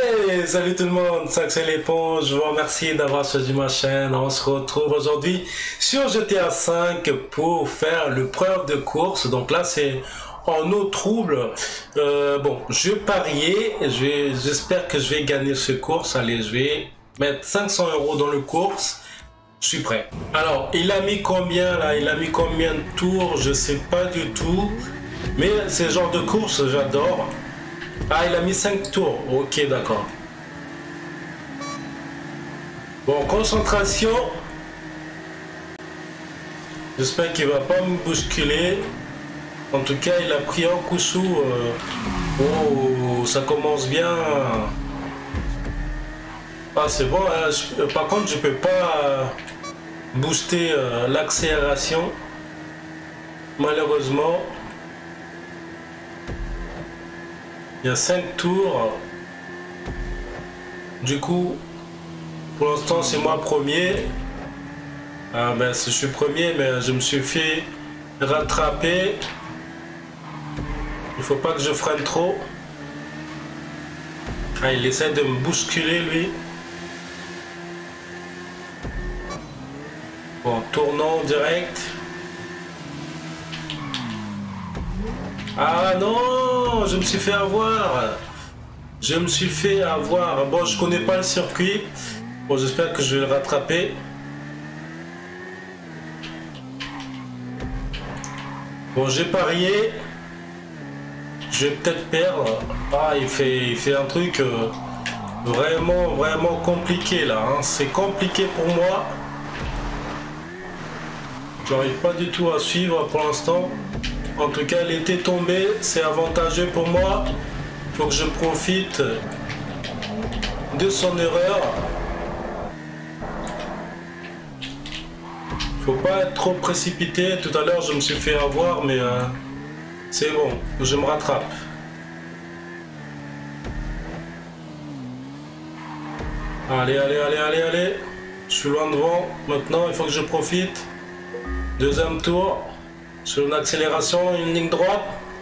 Hey, salut tout le monde, c'est Axel L'éponge, je vous remercie d'avoir choisi ma chaîne. On se retrouve aujourd'hui sur GTA 5 pour faire l'épreuve de course. Donc là c'est en eau trouble. Bon, je pariais, j'espère que je vais gagner ce course. Allez, je vais mettre 500 € dans le course. Je suis prêt. Alors, il a mis combien là? Il a mis combien de tours? Je sais pas du tout. Mais ce genre de course, j'adore. Ah, il a mis 5 tours. Ok, d'accord. Bon, concentration. J'espère qu'il va pas me bousculer. En tout cas, il a pris un coup sous. Oh, ça commence bien. Ah, c'est bon. Hein. Par contre, je peux pas booster l'accélération. Malheureusement. Il y a 5 tours. Du coup, pour l'instant, c'est moi premier. Ah ben, je suis premier, mais je me suis fait rattraper. Il faut pas que je freine trop. Ah, il essaie de me bousculer, lui. Bon, tournons direct. Ah non, je me suis fait avoir. Je me suis fait avoir. Bon, je connais pas le circuit. Bon, j'espère que je vais le rattraper. Bon, j'ai parié. Je vais peut-être perdre. Ah, il fait un truc vraiment compliqué là. Hein. C'est compliqué pour moi. J'arrive pas du tout à suivre pour l'instant. En tout cas, l'été tombé, c'est avantageux pour moi. Il faut que je profite de son erreur. Il faut pas être trop précipité. Tout à l'heure, je me suis fait avoir, mais c'est bon, je me rattrape. Allez. Je suis loin devant. Maintenant, il faut que je profite. Deuxième tour. Sur une accélération, une ligne droite.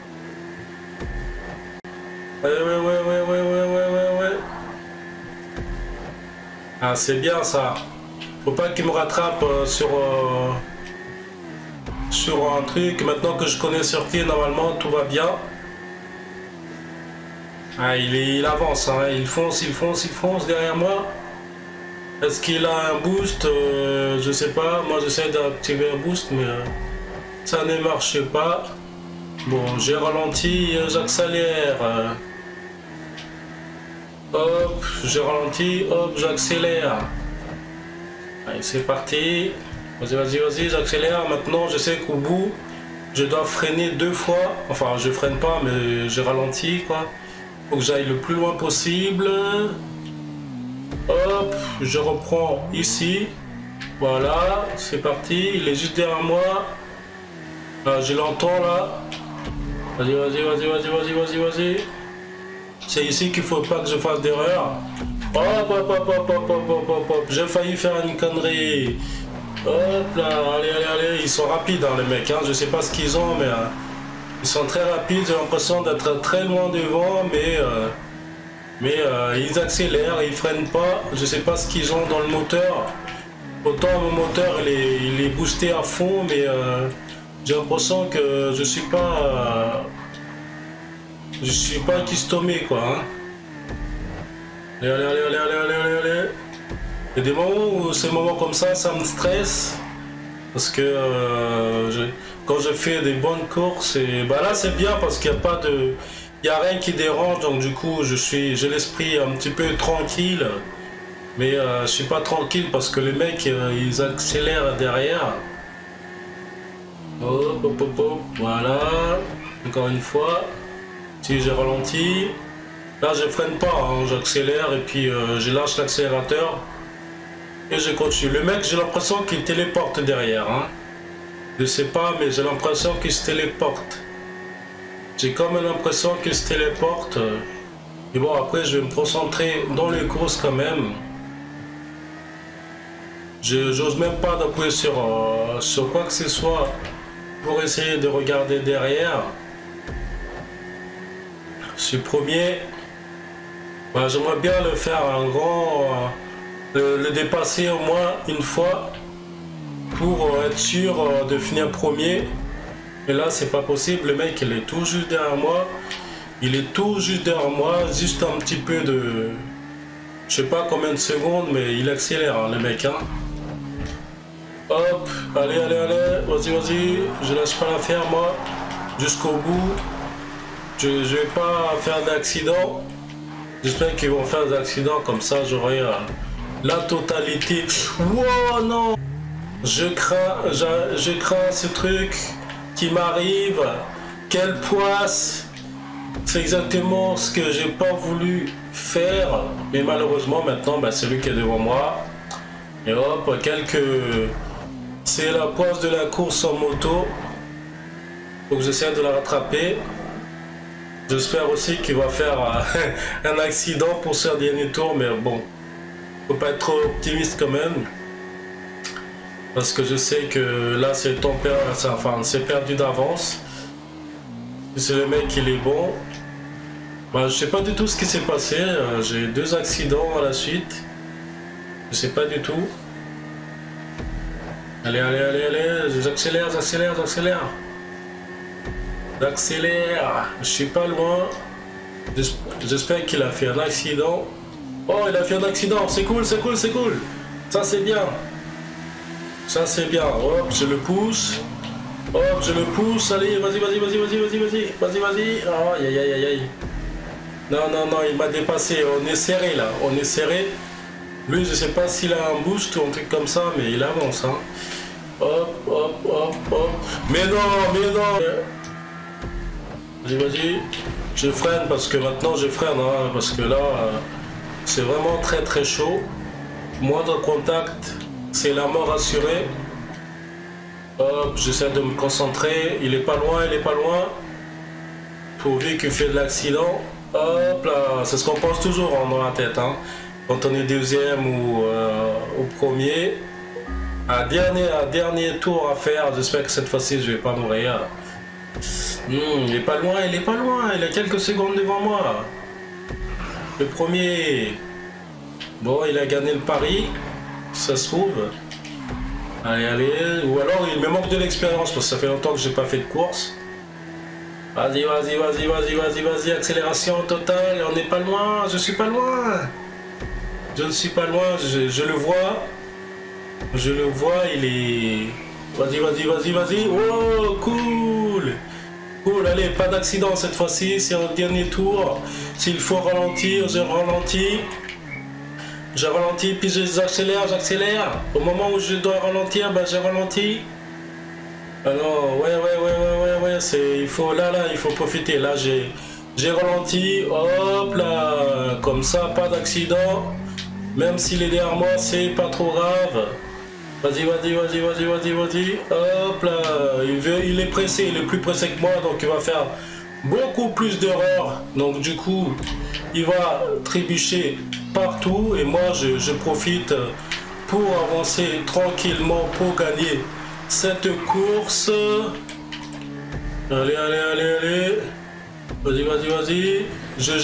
Ouais. Ah, c'est bien ça. Faut pas qu'il me rattrape sur un truc. Maintenant que je connais sur qui, normalement, tout va bien. Ah, il avance, hein. Il fonce derrière moi. Est-ce qu'il a un boost? Je sais pas. Moi, j'essaie d'activer un boost, mais... ça ne marche pas. Bon, j'ai ralenti, j'accélère. Hop, j'ai ralenti, hop, j'accélère. Allez, c'est parti. Vas-y, j'accélère. Maintenant, je sais qu'au bout, je dois freiner 2 fois. Enfin, je freine pas, mais j'ai ralenti, quoi. Faut que j'aille le plus loin possible. Hop, je reprends ici. Voilà, c'est parti. Il est juste derrière moi. Ah, je l'entends là. Vas-y. C'est ici qu'il faut pas que je fasse d'erreur. Hop. J'ai failli faire une connerie. Hop là, allez. Ils sont rapides, hein, les mecs. Hein. Je sais pas ce qu'ils ont, mais ils sont très rapides. J'ai l'impression d'être très loin devant, mais ils accélèrent, ils freinent pas. Je sais pas ce qu'ils ont dans le moteur. Autant mon moteur il est boosté à fond, mais j'ai l'impression que je suis pas customé, quoi. Hein. Allez. Il y a des moments où ces moments comme ça me stresse parce que quand je fais des bonnes courses, et bah là c'est bien parce qu'il n'y a pas de, il y a rien qui dérange, donc du coup j'ai l'esprit un petit peu tranquille, mais je suis pas tranquille parce que les mecs ils accélèrent derrière. Hop, voilà, encore une fois. Si j'ai ralenti, là je freine pas, hein. J'accélère et puis je lâche l'accélérateur et je continue. Le mec, j'ai l'impression qu'il téléporte derrière, hein. Je sais pas, mais j'ai l'impression qu'il se téléporte. J'ai quand même l'impression qu'il se téléporte. Et bon, après je vais me concentrer dans les courses quand même. J'ose même pas d'appuyer sur quoi que ce soit pour essayer de regarder derrière. Je suis premier. Bah, j'aimerais bien le faire un grand, le dépasser au moins une fois pour être sûr de finir premier. Mais là, c'est pas possible. Le mec, il est tout juste derrière moi. Il est tout juste derrière moi, juste un petit peu de... Je sais pas combien de secondes, mais il accélère, hein, le mec. Hein. Hop, allez, allez, allez, vas-y, vas-y. Je lâche pas l'affaire, moi. Jusqu'au bout. Je vais pas faire d'accident. J'espère qu'ils vont faire des accidents, comme ça j'aurai la totalité. Wow, non! Je crains ce truc qui m'arrive. Quelle poisse! C'est exactement ce que j'ai pas voulu faire. Mais malheureusement, maintenant, bah, c'est lui qui est devant moi. Et hop, c'est la poisse de la course en moto. Faut que j'essaie de la rattraper. J'espère aussi qu'il va faire un accident pour ce dernier tour, mais bon, faut pas être trop optimiste quand même. Parce que je sais que là, c'est perdu d'avance. Si le mec, il est bon. Bah, je sais pas du tout ce qui s'est passé. J'ai 2 accidents à la suite. Je sais pas du tout. Allez, allez, allez, allez. J'accélère, j'accélère, j'accélère. J'accélère. Je suis pas loin. J'espère qu'il a fait un accident. Oh, il a fait un accident. C'est cool, c'est cool, c'est cool. Ça, c'est bien. Ça, c'est bien. Hop, je le pousse. Hop, je le pousse. Allez, vas-y, vas-y, vas-y, vas-y, vas-y, vas-y. Vas-y, vas-y. Oh, aïe, aïe, aïe, aïe. Non, non, non, il m'a dépassé. On est serré, là. On est serré. Lui, je sais pas s'il a un boost ou un truc comme ça, mais il avance, hein. Hop, hop, hop, hop. Mais non, mais non. Vas-y, vas-y. Je freine parce que maintenant, je freine, hein, parce que là, c'est vraiment très, très chaud. Moindre contact, c'est la mort assurée. Hop, j'essaie de me concentrer. Il est pas loin, il est pas loin. Pourvu qu'il fait de l'accident. Hop là, c'est ce qu'on pense toujours dans la tête. Hein. Quand on est deuxième ou au premier. Un dernier tour à faire. J'espère que cette fois-ci, je vais pas mourir. Il est pas loin, il est pas loin. Il a quelques secondes devant moi. Le premier. Bon, il a gagné le pari. Ça se trouve. Allez, allez. Ou alors, il me manque de l'expérience parce que ça fait longtemps que j'ai pas fait de course. Vas-y, vas-y, vas-y, vas-y, vas-y, vas-y. Accélération totale. On n'est pas loin. Je suis pas loin. Je ne suis pas loin. Je le vois. Je le vois. Il est... Vas-y, vas-y, vas-y, vas-y. Oh, cool. Cool, allez, pas d'accident cette fois-ci. C'est un dernier tour. S'il faut ralentir, je ralentis. Je ralentis, puis j'accélère, j'accélère. Au moment où je dois ralentir, bah, j'ai ralenti. Alors, ouais, il faut, là, il faut profiter. Là, j'ai ralenti, hop, là, comme ça, pas d'accident. Même s'il est derrière moi, c'est pas trop grave. Vas-y, vas-y, vas-y, vas-y, vas-y, vas-y. Hop, là, il est pressé, il est plus pressé que moi, donc il va faire beaucoup plus d'erreurs. Donc, du coup, il va trébucher partout et moi je profite pour avancer tranquillement pour gagner cette course. Allez, allez, allez, allez. Vas-y, vas-y, vas-y. Je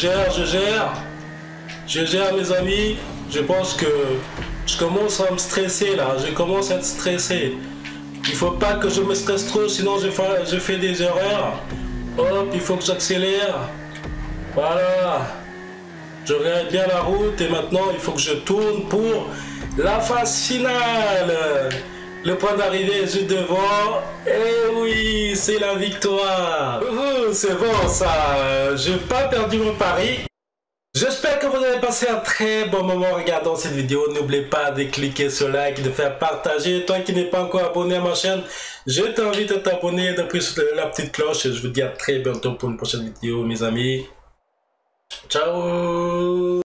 gère mes amis. Je pense que je commence à me stresser là. Je commence à être stressé. Il faut pas que je me stresse trop, sinon je fais des erreurs. Hop, il faut que j'accélère. Voilà. Je regarde bien la route et maintenant il faut que je tourne pour la phase finale. Le point d'arrivée est juste devant. Et oui, c'est la victoire. C'est bon ça. J'ai pas perdu mon pari. J'espère que vous avez passé un très bon moment en regardant cette vidéo. N'oubliez pas de cliquer sur like, de faire partager. Toi qui n'es pas encore abonné à ma chaîne, je t'invite à t'abonner, d'appuyer sur la petite cloche. Et je vous dis à très bientôt pour une prochaine vidéo, mes amis. Ciao.